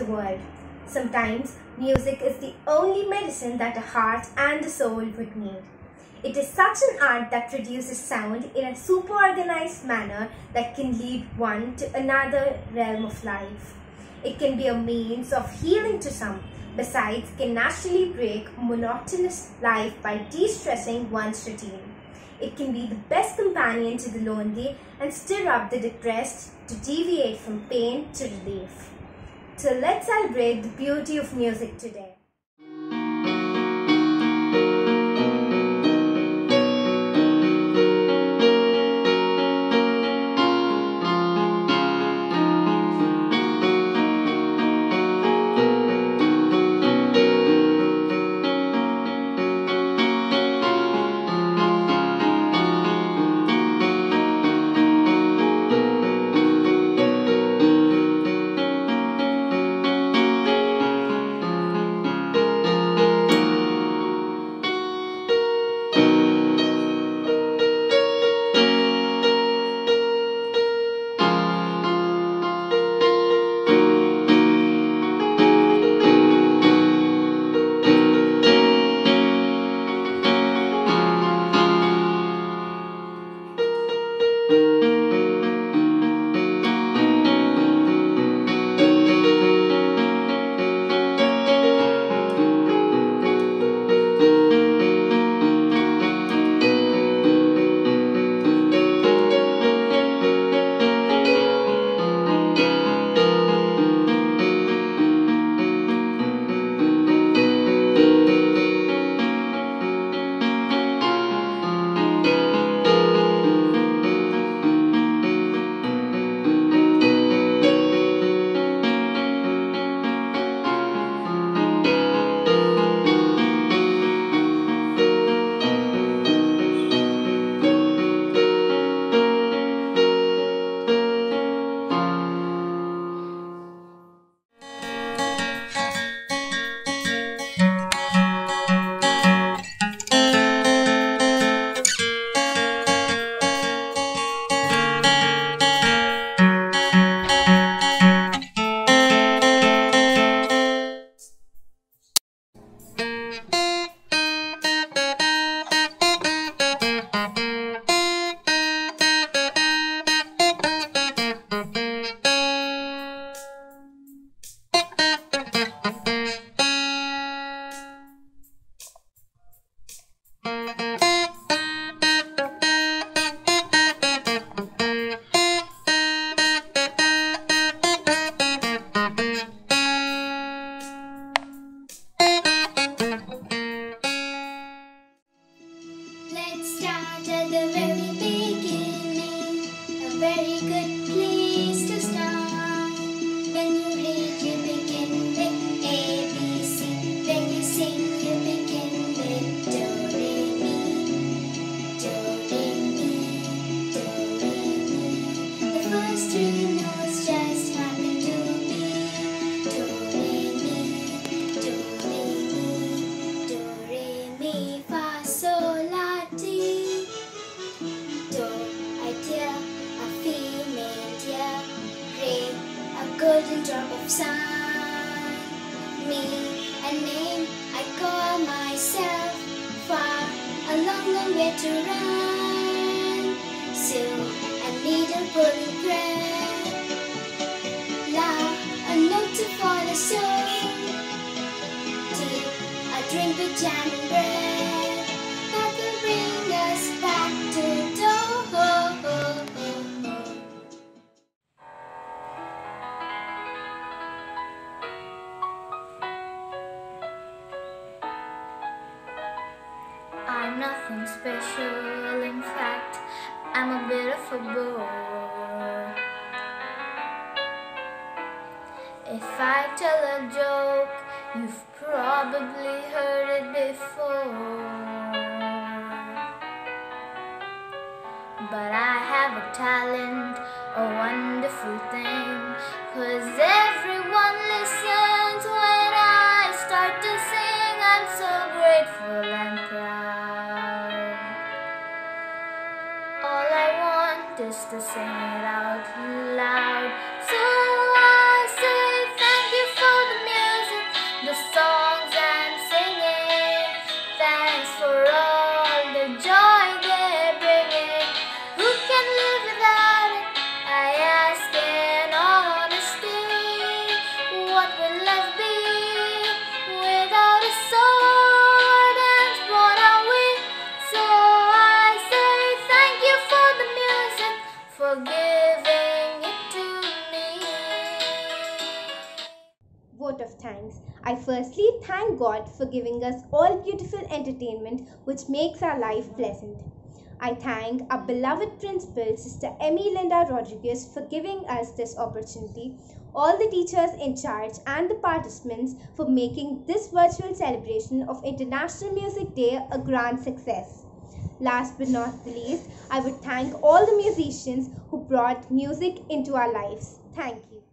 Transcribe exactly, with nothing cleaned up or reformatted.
world. Sometimes music is the only medicine that a heart and a soul would need. It is such an art that produces sound in a super organized manner that can lead one to another realm of life. It can be a means of healing to some. Besides, can naturally break monotonous life by de-stressing one's routine. It can be the best companion to the lonely and stir up the depressed to deviate from pain to relief. So let's celebrate the beauty of music today. Very good place to start. When you read, you begin with A, B, C. When you sing, you begin with Do, Re, Mi. Do, Re, Mi. Do, Re, Mi. The first three notes just happen to be Do, Re, Mi. Do, Re, Mi. Do, Re, Mi, Fa, Sol, La, Ti. Do, I dear. A golden drop of sun. Me, a name I call myself. Far, a long, long way to run. Soon, a needle pulling thread. La, a note to follow soul. Tea, a drink with jam and bread. That will bring us back to do. I'm nothing special, in fact, I'm a bit of a bore. If I tell a joke, you've probably heard it before. But I have a talent, a wonderful thing, 'cause everyone listens when I start to sing. I'm so grateful and proud. All I want is to sing it out loud. So I say thank you for thanks. I firstly thank God for giving us all beautiful entertainment which makes our life pleasant. I thank our beloved principal, Sister Emmy Linda Rodriguez, for giving us this opportunity, all the teachers in charge and the participants for making this virtual celebration of International Music Day a grand success. Last but not the least, I would thank all the musicians who brought music into our lives. Thank you.